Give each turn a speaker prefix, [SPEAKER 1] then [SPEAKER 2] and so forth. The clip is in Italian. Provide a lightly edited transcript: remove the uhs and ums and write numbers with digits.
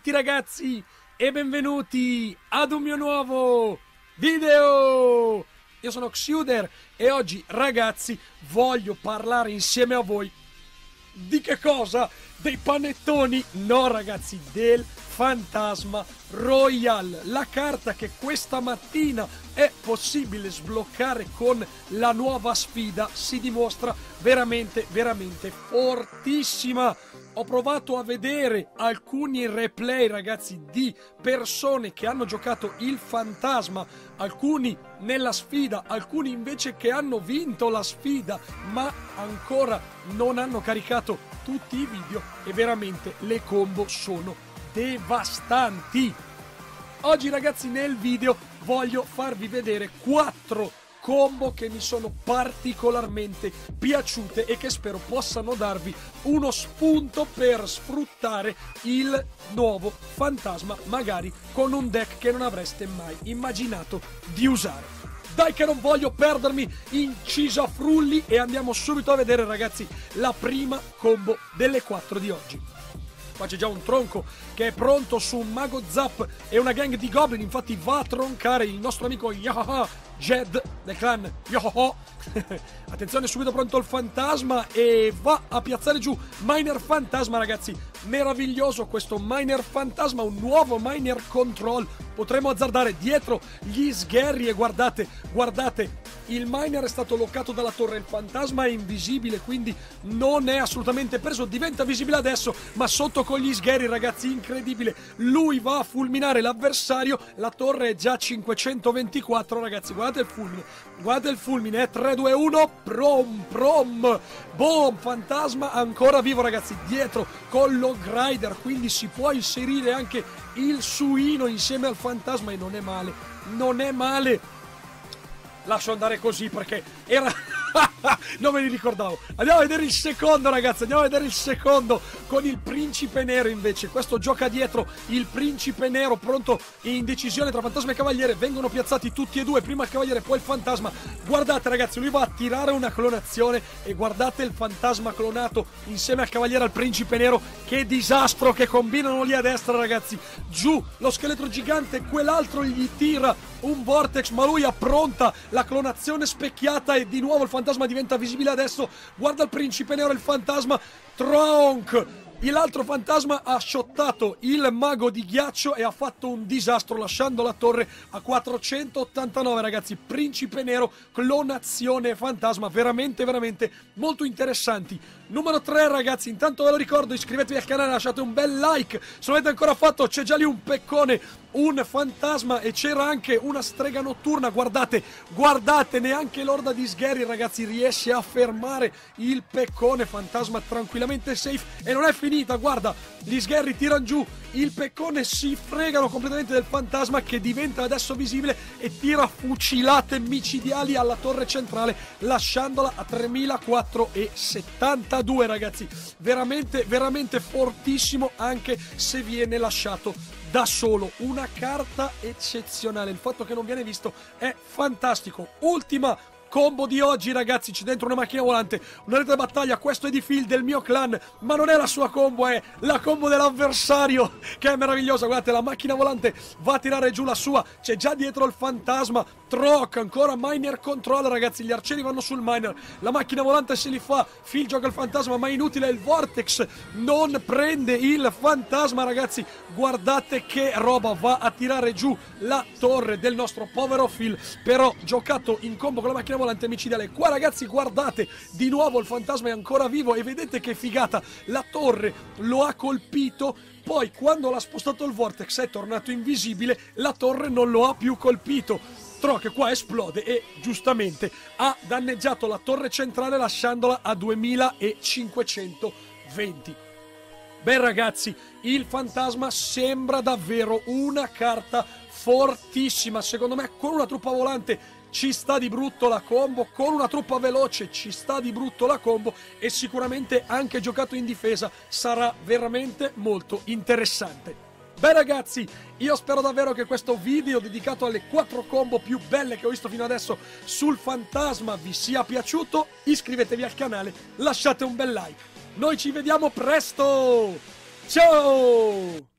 [SPEAKER 1] tutti ragazzi e benvenuti ad un mio nuovo video. Io sono Xuder e oggi ragazzi voglio parlare insieme a voi di che cosa? Dei panettoni? No ragazzi, del Fantasma Royale, la carta che questa mattina è possibile sbloccare con la nuova sfida si dimostra veramente fortissima. Ho provato a vedere alcuni replay ragazzi di persone che hanno giocato il fantasma, alcuni nella sfida, alcuni invece che hanno vinto la sfida ma ancora non hanno caricato tutti i video e veramente le combo sono devastanti. Oggi ragazzi nel video voglio farvi vedere 4 combo che mi sono particolarmente piaciute e che spero possano darvi uno spunto per sfruttare il nuovo fantasma, magari con un deck che non avreste mai immaginato di usare. Dai che non voglio perdermi in Cisafrulli e andiamo subito a vedere ragazzi la prima combo delle 4 di oggi. Qua c'è già un tronco che è pronto su un mago zap e una gang di goblin, infatti va a troncare il nostro amico Yahaha Jed del clan Yohoho. Attenzione, subito pronto il fantasma e va a piazzare giù Miner Fantasma ragazzi. Meraviglioso questo Miner Fantasma, un nuovo Miner Control. Potremo azzardare dietro gli sgherri e guardate, il miner è stato loccato dalla torre, il fantasma è invisibile, quindi non è assolutamente preso, diventa visibile adesso, ma sotto con gli sgherri ragazzi, incredibile, lui va a fulminare l'avversario, la torre è già 524 ragazzi, guardate il fulmine, è 3, 2, 1, boom, fantasma ancora vivo ragazzi, dietro con lo grider, quindi si può inserire anche il suino insieme al fantasma e non è male. Lascio andare così perché era... non me li ricordavo. Andiamo a vedere il secondo ragazzi, con il principe nero invece. Questo gioca dietro il principe nero pronto in decisione tra fantasma e cavaliere. Vengono piazzati tutti e due, prima il cavaliere poi il fantasma. Guardate ragazzi, lui va a tirare una clonazione e guardate il fantasma clonato insieme al cavaliere al principe nero. Che disastro che combinano lì a destra ragazzi. Giù lo scheletro gigante, quell'altro gli tira un vortex ma lui appronta la clonazione specchiata e di nuovo il fantasma diventa visibile adesso. Guarda il principe nero e il fantasma. Tronk! L'altro fantasma ha shottato il mago di ghiaccio e ha fatto un disastro lasciando la torre a 489 ragazzi. Principe nero, clonazione fantasma, veramente molto interessanti. Numero 3 ragazzi, intanto ve lo ricordo, iscrivetevi al canale, lasciate un bel like se non l'avete ancora fatto. C'è già lì un peccone, un fantasma e c'era anche una strega notturna. Guardate, neanche l'orda di sgherri ragazzi riesce a fermare il peccone. Fantasma tranquillamente safe e non è finita, guarda, gli sgherri tirano giù il peccone, si fregano completamente del fantasma che diventa adesso visibile e tira fucilate micidiali alla torre centrale lasciandola a 3472 ragazzi. Veramente fortissimo anche se viene lasciato da solo, una carta eccezionale, il fatto che non viene visto è fantastico. Ultima combo di oggi ragazzi, c'è dentro una macchina volante, una rete da battaglia, questo è di Phil del mio clan, ma non è la sua combo, è la combo dell'avversario che è meravigliosa. Guardate, la macchina volante va a tirare giù la sua, c'è già dietro il fantasma, Troc, ancora Miner Control ragazzi, gli arcieri vanno sul miner, la macchina volante se li fa, Phil gioca il fantasma ma è inutile, il vortex non prende il fantasma ragazzi. Guardate che roba, va a tirare giù la torre del nostro povero Phil, però giocato in combo con la macchina volante micidiale. Qua ragazzi guardate, di nuovo il fantasma è ancora vivo e vedete che figata, la torre lo ha colpito, poi quando l'ha spostato il vortex è tornato invisibile, la torre non lo ha più colpito. Troc qua esplode e giustamente ha danneggiato la torre centrale lasciandola a 2520. Beh ragazzi, il fantasma sembra davvero una carta fortissima, secondo me con una truppa volante ci sta di brutto la combo, con una truppa veloce ci sta di brutto la combo e sicuramente anche giocato in difesa sarà veramente molto interessante. Beh ragazzi, io spero davvero che questo video dedicato alle 4 combo più belle che ho visto fino adesso sul fantasma vi sia piaciuto. Iscrivetevi al canale, lasciate un bel like. Noi ci vediamo presto! Ciao!